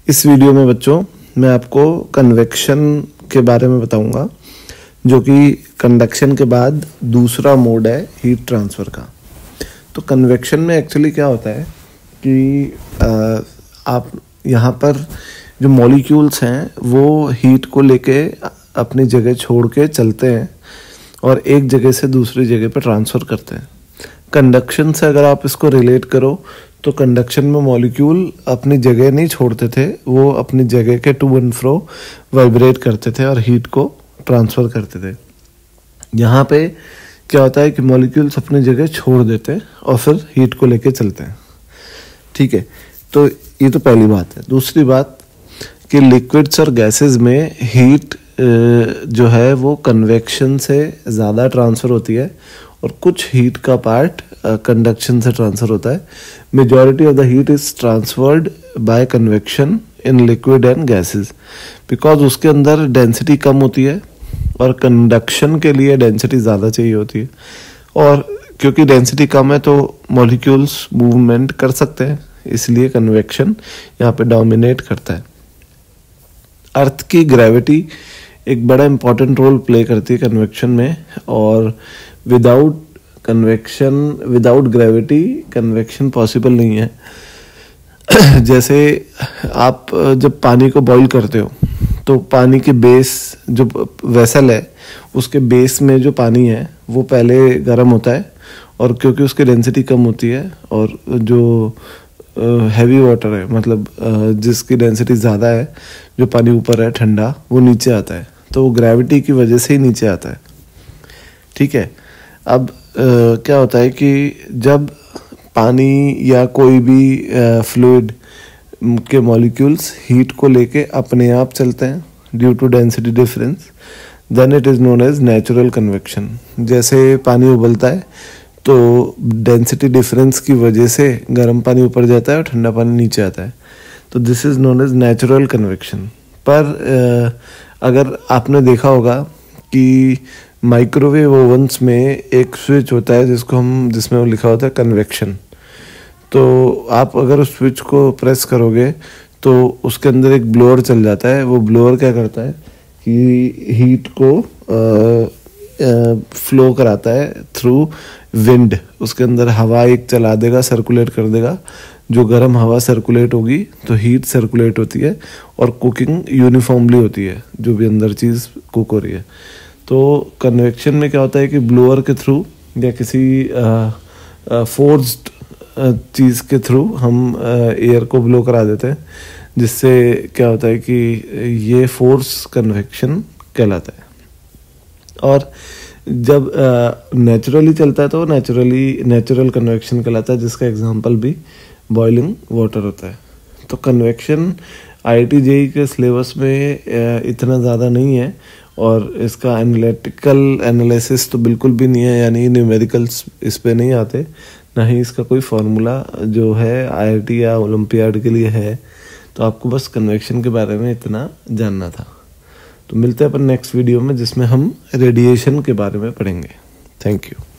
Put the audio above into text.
इस वीडियो में बच्चों मैं आपको कन्वेक्शन के बारे में बताऊंगा, जो कि कंडक्शन के बाद दूसरा मोड है हीट ट्रांसफ़र का। तो कन्वेक्शन में एक्चुअली क्या होता है कि आप यहाँ पर जो मॉलिक्यूल्स हैं वो हीट को लेके अपनी जगह छोड़ के चलते हैं और एक जगह से दूसरी जगह पर ट्रांसफ़र करते हैं। कंडक्शन से अगर आप इसको रिलेट करो तो कंडक्शन में मॉलिक्यूल अपनी जगह नहीं छोड़ते थे, वो अपनी जगह के टू एंड फ्रो वाइब्रेट करते थे और हीट को ट्रांसफ़र करते थे। यहाँ पे क्या होता है कि मॉलिक्यूल्स अपनी जगह छोड़ देते हैं और फिर हीट को लेके चलते हैं। ठीक है, तो ये तो पहली बात है। दूसरी बात कि लिक्विड्स और गैसेस में हीट जो है वो कन्वेक्शन से ज़्यादा ट्रांसफ़र होती है और कुछ हीट का पार्ट कंडक्शन से ट्रांसफ़र होता है। Majority of the heat is transferred by convection in liquid and gases, because उसके अंदर डेंसिटी कम होती है और कंडक्शन के लिए डेंसिटी ज़्यादा चाहिए होती है, और क्योंकि डेंसिटी कम है तो मॉलिक्यूल्स मूवमेंट कर सकते हैं, इसलिए कन्वेक्शन यहाँ पे डोमिनेट करता है। अर्थ की ग्रेविटी एक बड़ा इम्पॉर्टेंट रोल प्ले करती है कन्वेक्शन में, और without convection, without gravity convection possible नहीं है। जैसे आप जब पानी को बॉईल करते हो तो पानी के बेस, जो वेसल है उसके बेस में जो पानी है वो पहले गर्म होता है, और क्योंकि उसकी डेंसिटी कम होती है और जो हैवी वाटर है, मतलब जिसकी डेंसिटी ज़्यादा है, जो पानी ऊपर है ठंडा, वो नीचे आता है। तो वो ग्रेविटी की वजह से ही नीचे आता है। ठीक है, अब क्या होता है कि जब पानी या कोई भी फ्लूइड के मॉलिक्यूल्स हीट को लेके अपने आप चलते हैं due to density difference, then it is known as natural convection. जैसे पानी उबलता है तो डेंसिटी डिफरेंस की वजह से गर्म पानी ऊपर जाता है और ठंडा पानी नीचे आता है, तो this is known as natural convection. पर अगर आपने देखा होगा कि माइक्रोवेव ओवन्स में एक स्विच होता है जिसमें वो लिखा होता है कन्वेक्शन, तो आप अगर उस स्विच को प्रेस करोगे तो उसके अंदर एक ब्लोअर चल जाता है। वो ब्लोअर क्या करता है कि हीट को फ्लो कराता है थ्रू विंड। उसके अंदर हवा एक चला देगा, सर्कुलेट कर देगा। जो गर्म हवा सर्कुलेट होगी तो हीट सर्कुलेट होती है और कुकिंग यूनिफॉर्मली होती है, जो भी अंदर चीज़ कुक हो रही है। तो कन्वेक्शन में क्या होता है कि ब्लोअर के थ्रू या किसी फोर्स्ड चीज़ के थ्रू हम एयर को ब्लो करा देते हैं, जिससे क्या होता है कि ये फोर्स कन्वेक्शन कहलाता है। और जब नेचुरली चलता है तो नेचुरल कन्वेक्शन कहलाता है, जिसका एग्जांपल भी बॉइलिंग वाटर होता है। तो कन्वेक्शन IIT JEE के सिलेबस में इतना ज़्यादा नहीं है, और इसका एनालिटिकल एनालिसिस तो बिल्कुल भी नहीं है, यानी न्यूमेरिकल्स इस पे नहीं आते, ना ही इसका कोई फार्मूला जो है IIT या ओलंपियाड के लिए है। तो आपको बस कन्वेक्शन के बारे में इतना जानना था। तो मिलते हैं अपन नेक्स्ट वीडियो में, जिसमें हम रेडिएशन के बारे में पढ़ेंगे। Thank you.